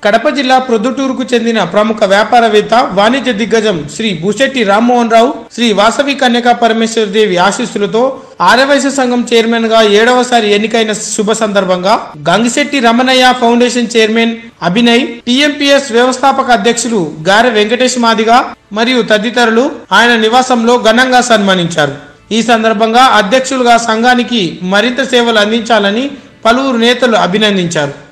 కడప జిల్లా ప్రొద్దుటూరుకు చెందిన ప్రముఖ వ్యాపారవేత్త వాణిజ్య దిగ్గజం శ్రీ బుశెట్టి రామ్మోహన్ రావు శ్రీ వాసవి కన్యకా పరమేశ్వరి దేవి ఆశీస్సులతో ఆర్యవైశ్య సంఘం చైర్మన్ గా 7వసారి ఎన్నికైన శుభ సందర్భంగా Gangisetti Ramanaiah foundation chairman Abhinay, TMPS వ్యవస్థాపక అధ్యక్షులు గారె వెంకటేష్ మాదిగ మరియు తదితరులు ఆయన నివాసంలో ఘనంగా సన్మానించారు. ఈ సందర్భంగా అధ్యక్షులుగా సంఘానికి మరింత సేవలు అందించాలని పలువురు నేతలు అభినందించారు.